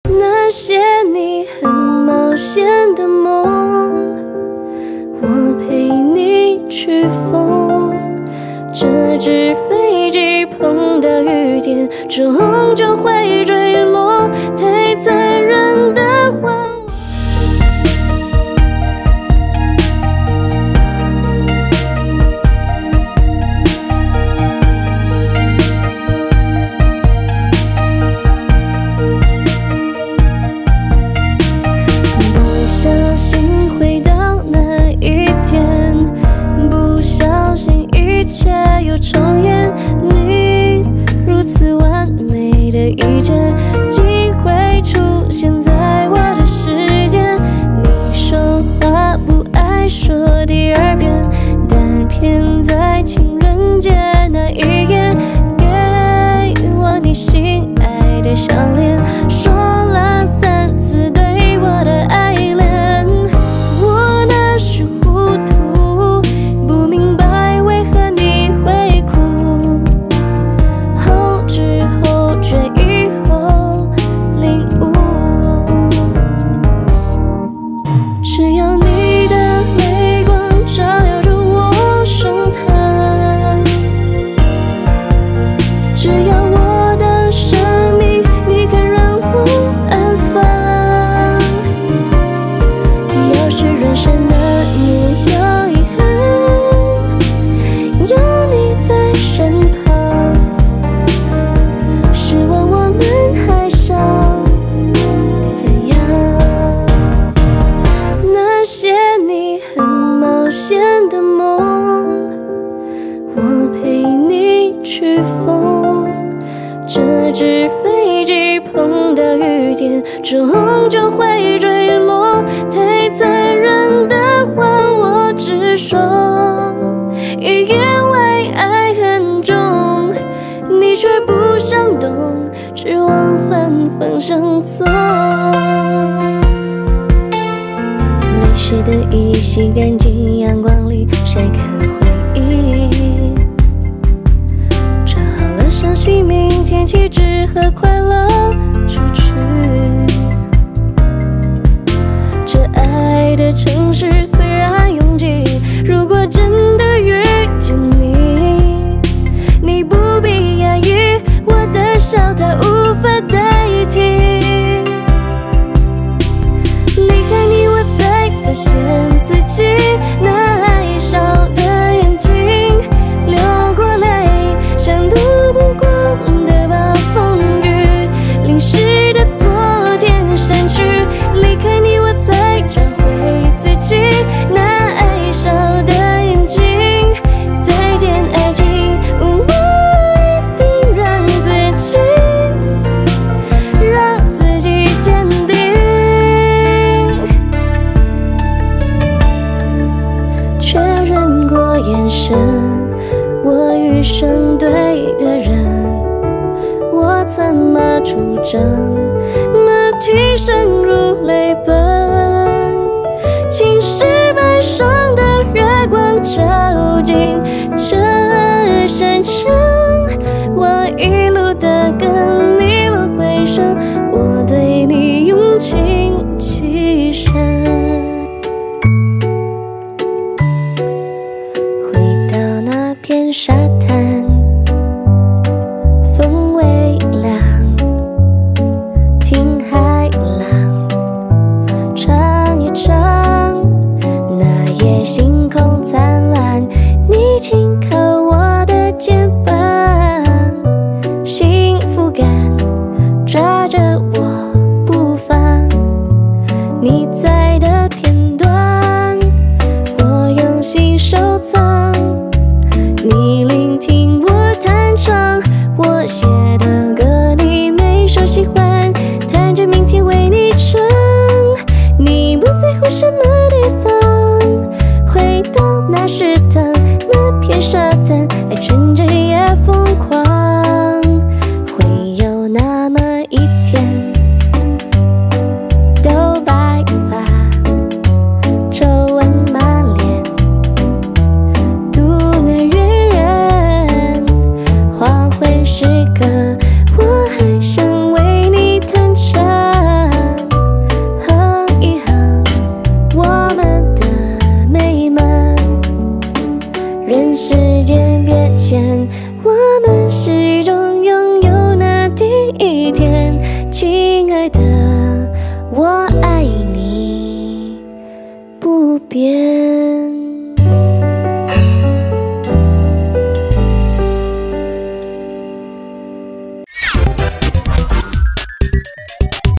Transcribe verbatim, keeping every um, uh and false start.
那些你很冒险的梦，我陪你去疯。这只飞机碰到雨点，终究会坠落。太残忍的话。 一切又重演，你如此完美的一切，竟会出现在我的世界。你说话不爱说第二遍，但偏在情人节那一夜，给我你心爱的项链，说了三次对我的爱恋。我那时糊涂，不明白。 只要你的泪光照耀着我胸膛，只要我的生命你肯让我安放。要是人生难免有遗憾，有你在身旁，失望我们还想。 那些你很冒险的梦，我陪你去疯。这只飞机碰到雨点，终究会坠落。太残忍的话我直说，也因为爱很重，你却不想懂，只往反方向走。 时的衣洗干净，阳光里晒干回忆，折好了相信明天起只和快乐出去。这爱的城市虽然拥挤，如果真的遇见你，你不必压抑，我的笑它无法代替。 发现自己那爱笑的眼睛，流过泪，像躲不过的暴风雨，淋湿的昨天删去，离开你我才找回自己那爱笑的眼睛。再见爱情，我一定让自己，让自己坚定。 确认过眼神，我遇上对的人，我怎么出征？马蹄深如泪奔，青石板上的月光照进这山城，我一路的跟一路回声，我对你用尽其身。 片沙滩，风微凉，听海浪，唱一唱。那夜星空灿烂，你轻靠我的肩膀，幸福感抓着我不放。你在的片段，我用心收藏。 你聆听我弹唱，我写的歌你没说喜欢，弹着明天为你唱。你不在乎什么地方，回到那食堂，那片沙滩，爱纯真也疯狂。会有那么一天，都白发，皱纹满脸。 黄昏时刻，我还想为你弹唱。 任时间变迁，我们始终拥有那第一天，亲爱的。